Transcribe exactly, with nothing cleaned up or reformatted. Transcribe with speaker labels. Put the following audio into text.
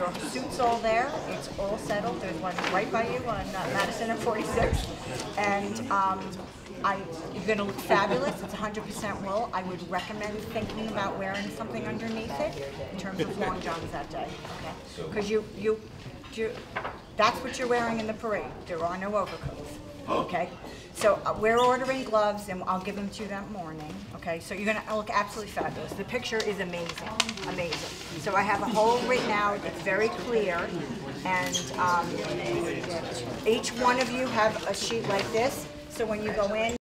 Speaker 1: your suit's all there. It's all settled. There's one right by you on uh, Madison and forty-six. And um, I, you're going to look fabulous. It's one hundred percent wool. I would recommend thinking about wearing something underneath it in terms of long johns that day. Okay? Because you, you, you, that's what you're wearing in the parade. There are no overcoats. Okay? So uh, we're ordering gloves, and I'll give them to you that morning. Okay? So you're going to look absolutely fabulous. The picture is amazing. Amazing. So I have a whole right now that's very clear, and um, each one of you have a sheet like this. So when you go in,